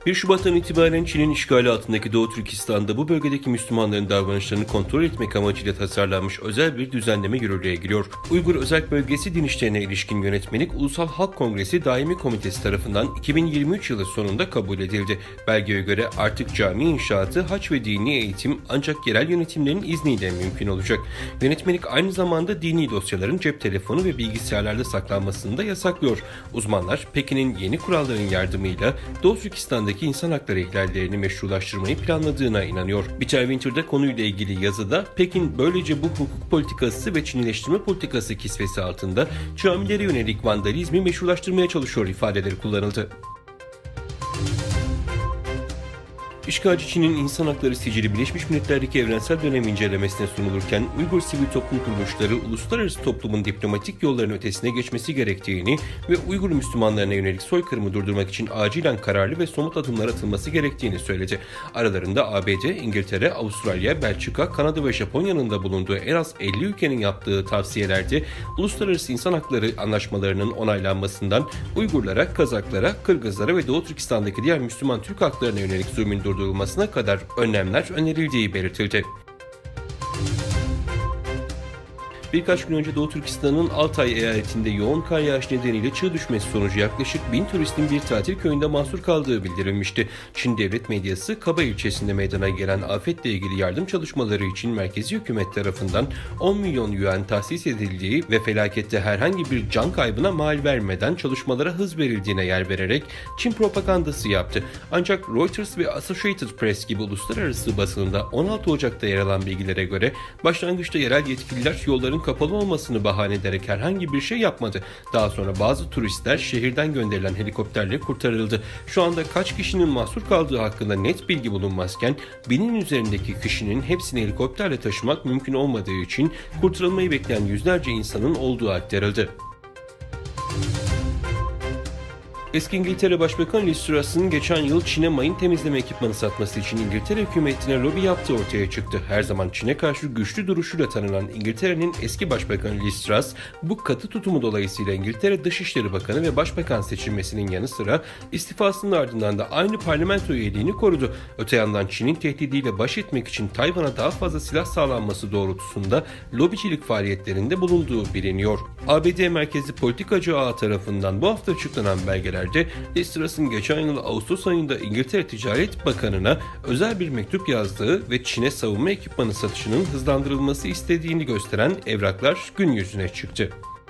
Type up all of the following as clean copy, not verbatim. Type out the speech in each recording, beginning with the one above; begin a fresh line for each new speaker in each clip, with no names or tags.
1 Şubat'tan itibaren Çin'in işgali altındaki Doğu Türkistan'da bu bölgedeki Müslümanların davranışlarını kontrol etmek amacıyla tasarlanmış özel bir düzenleme yürürlüğe giriyor. Uygur Özerk Bölgesi Din İşlerine ilişkin yönetmelik Ulusal Halk Kongresi Daimi Komitesi tarafından 2023 yılı sonunda kabul edildi. Belgeye göre artık cami inşaatı, hac ve dini eğitim ancak yerel yönetimlerin izniyle mümkün olacak. Yönetmelik aynı zamanda dini dosyaların cep telefonu ve bilgisayarlarda saklanmasını da yasaklıyor. Uzmanlar Pekin'in yeni kuralların yardımıyla Doğu Türkistan'daki insan hakları ihlallerini meşrulaştırmayı planladığına inanıyor. Peter Winter'da konuyla ilgili yazıda Pekin böylece bu hukuk politikası ve Çinileştirme politikası kisvesi altında camilere yönelik vandalizmi meşrulaştırmaya çalışıyor ifadeleri kullanıldı. İşgalci Çin'in insan hakları sicili Birleşmiş Milletler'deki evrensel dönem incelemesine sunulurken Uygur sivil toplum kuruluşları uluslararası toplumun diplomatik yolların ötesine geçmesi gerektiğini ve Uygur Müslümanlarına yönelik soykırımı durdurmak için acilen kararlı ve somut adımlar atılması gerektiğini söyledi. Aralarında ABD, İngiltere, Avustralya, Belçika, Kanada ve Japonya'nın da bulunduğu en az 50 ülkenin yaptığı tavsiyelerde uluslararası insan hakları anlaşmalarının onaylanmasından Uygurlara, Kazaklara, Kırgızlara ve Doğu Türkistan'daki diğer Müslüman Türk haklarına yönelik zulmün durdurulmasına kadar önlemler önerildiği belirtildi. Birkaç gün önce Doğu Türkistan'ın Altay eyaletinde yoğun kar yağış nedeniyle çığ düşmesi sonucu yaklaşık 1000 turistin bir tatil köyünde mahsur kaldığı bildirilmişti. Çin devlet medyası Kaba ilçesinde meydana gelen afetle ilgili yardım çalışmaları için merkezi hükümet tarafından 10 milyon yuan tahsis edildiği ve felakette herhangi bir can kaybına mal vermeden çalışmalara hız verildiğine yer vererek Çin propagandası yaptı. Ancak Reuters ve Associated Press gibi uluslararası basında 16 Ocak'ta yer alan bilgilere göre başlangıçta yerel yetkililer yolların kapalı olmasını bahane ederek herhangi bir şey yapmadı. Daha sonra bazı turistler şehirden gönderilen helikopterle kurtarıldı. Şu anda kaç kişinin mahsur kaldığı hakkında net bilgi bulunmazken 1000'in üzerindeki kişinin hepsini helikopterle taşımak mümkün olmadığı için kurtarılmayı bekleyen yüzlerce insanın olduğu aktarıldı. Eski İngiltere Başbakanı Liz Truss'ın geçen yıl Çin'e mayın temizleme ekipmanı satması için İngiltere hükümetine lobi yaptığı ortaya çıktı. Her zaman Çin'e karşı güçlü duruşuyla tanınan İngiltere'nin eski başbakanı Liz Truss, bu katı tutumu dolayısıyla İngiltere Dışişleri Bakanı ve Başbakan seçilmesinin yanı sıra istifasının ardından da aynı parlamento üyeliğini korudu. Öte yandan Çin'in tehdidiyle baş etmek için Tayvan'a daha fazla silah sağlanması doğrultusunda lobicilik faaliyetlerinde bulunduğu biliniyor. ABD merkezli politikacı ağı tarafından bu hafta açıklanan belgeler Liz Truss'ın geçen yıl Ağustos ayında İngiltere Ticaret Bakanı'na özel bir mektup yazdığı ve Çin'e savunma ekipmanı satışının hızlandırılması istediğini gösteren evraklar gün yüzüne çıktı.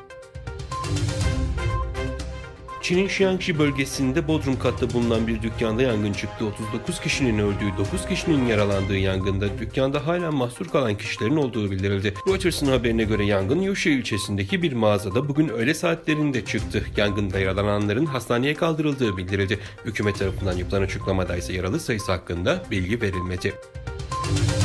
Çin'in Şiangji bölgesinde bodrum katta bulunan bir dükkanda yangın çıktı. 39 kişinin öldüğü, 9 kişinin yaralandığı yangında dükkanda hala mahsur kalan kişilerin olduğu bildirildi. Reuters'ın haberine göre yangın Yuşi ilçesindeki bir mağazada bugün öğle saatlerinde çıktı. Yangında yaralananların hastaneye kaldırıldığı bildirildi. Hükümet tarafından yapılan açıklamada ise yaralı sayısı hakkında bilgi verilmedi.